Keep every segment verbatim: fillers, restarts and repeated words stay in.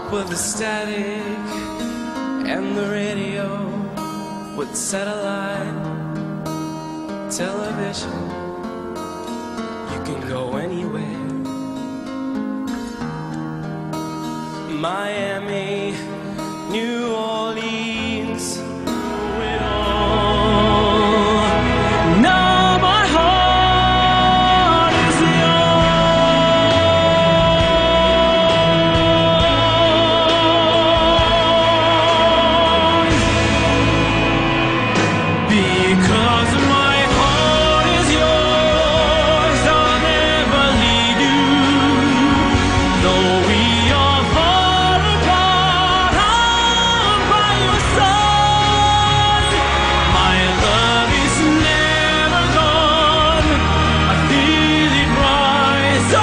up with the static and the radio, with satellite television. You can go anywhere. Miami, New Orleans, with all. Now my heart is yours. Because my heart is yours, I'll never leave you. Though we are far apart, I'm by your side. My love is never gone. I feel it rise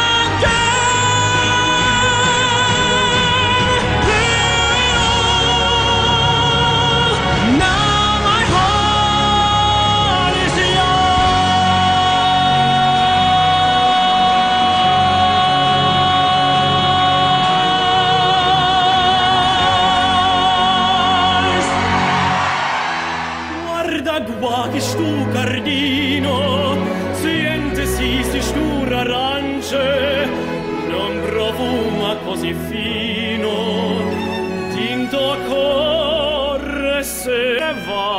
again. Now my heart is yours. Guarda qua che stu cardino, sientesi si stur arance, non profuma così fino, tinto corre se ne va.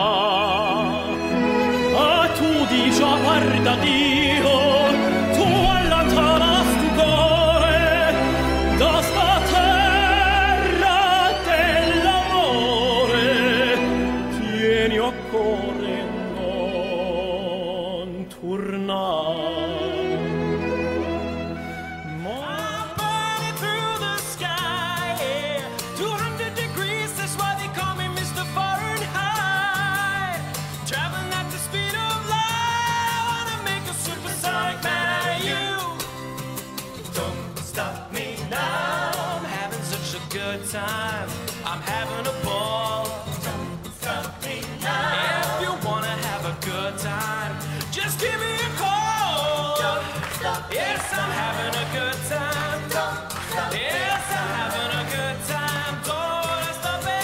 Ah, tu dici a guarda Dio, tu allontana stu cuore da sta terra dell'amore. Tieni a cuore non tornare. I'm burning through the sky, yeah. two hundred degrees, that's why they call me Mister Fahrenheit. Traveling at the speed of light, wanna make a supersonic man of you. Don't stop me now, I'm having such a good time. I'm having a ball. Don't stop me now. If you wanna have a good time, just give me a call. Don't stop me. Yes, I'm having a good time. Don't stop me. Yes, I'm having a good time. Don't stop me.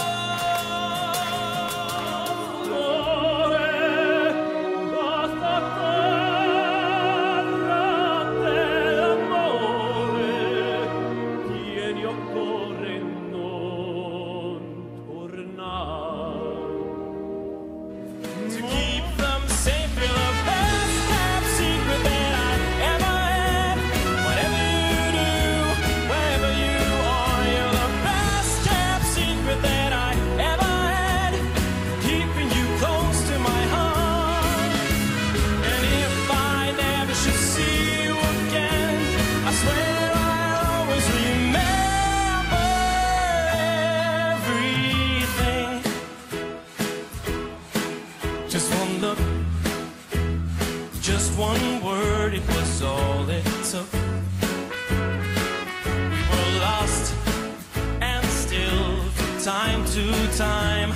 Cuore, basta terra dell'amore. Tieni a cuore non tornare. To keep them safe, you're the best kept secret that I ever had. Whatever you do, wherever you are, you're the best kept secret that I ever had. Keeping you close to my heart. And if I never should see you again, I swear I'll always remember everything. Just one look, just one word, it was all it took. We were lost and still, from time to time.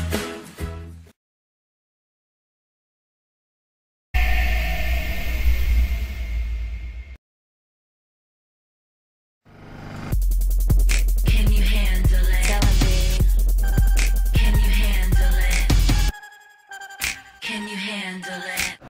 Can you handle it? Can you handle it? Can you handle it?